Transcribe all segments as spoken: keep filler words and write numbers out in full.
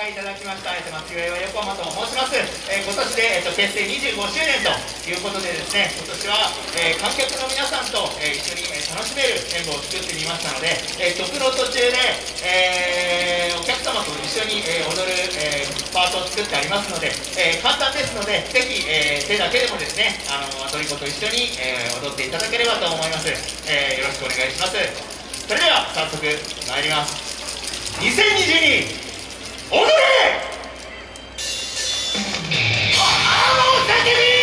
介いただきました、えー、松岩横浜と申します。えー、今年で、えー、と結成にじゅうごしゅうねんということでですね、今年は、えー、観客の皆さんと、えー、一緒に、えー、楽しめる演舞を作ってみましたので、えー、曲の途中で、えー、お客様と一緒に、えー、踊る、えー、パートを作ってありますので、えー、簡単ですので、ぜひ、えー、手だけでもですね、あの踊り子と一緒に、えー、踊っていただければと思います。えー、よろしくお願いします。それでは早速参ります。にせんにじゅうに踊れ！あの叫び！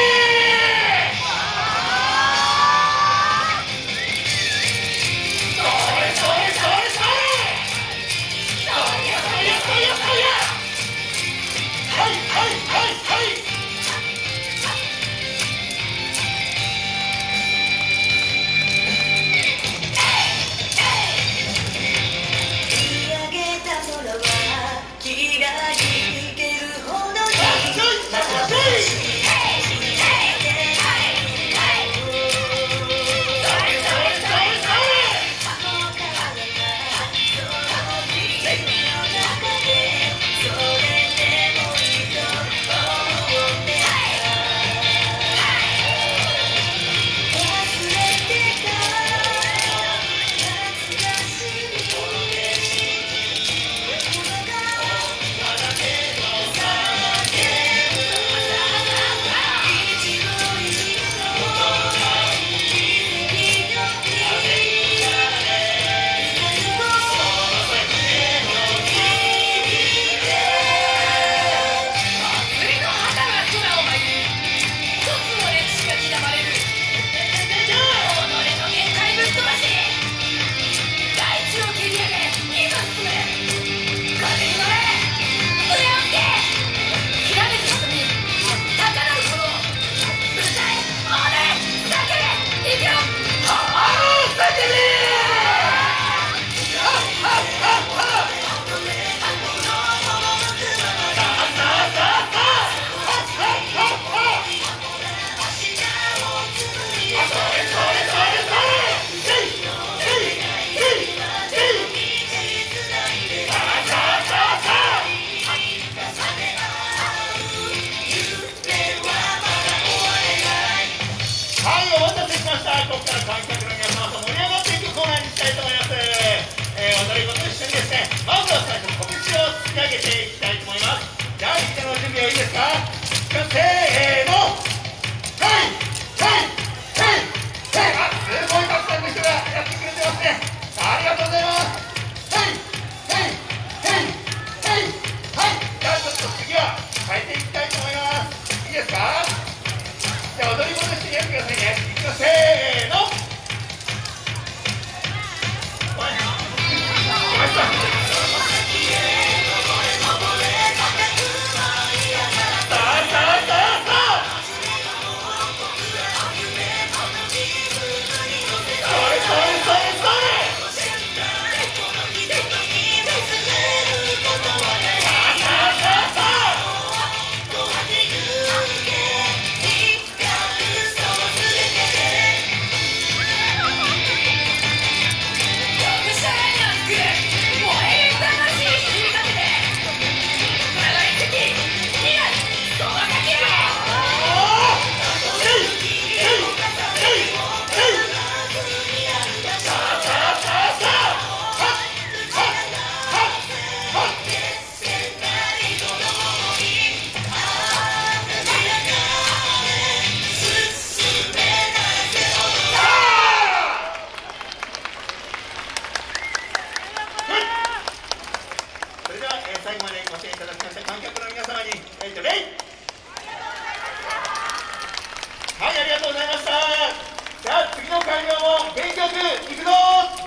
ここから観客の皆様と盛り上がっていくコーナーにしたいと思います。えー、踊り子と一緒にですね、まずは最初に拳を突き上げていきたいと思います。じゃあ右手の準備はいいですか？せーの、はいはいはいはい。あ、すごいたくさんの人がやってくれてますね。ありがとうございます。はいはいはいはいはい。じゃあちょっと次は変えていきたいと思います。いいですか？じゃあ踊り子と一緒にやってくださいね。いきます。せーの。最後までご支援いただきました観客の皆様に、えーと、礼！はい、ありがとうございました。じゃあ次の会場も元気よくいくぞー！